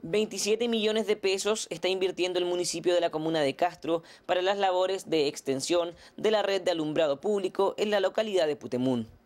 27 millones de pesos está invirtiendo el municipio de la comuna de Castro para las labores de extensión de la red de alumbrado público en la localidad de Putemún.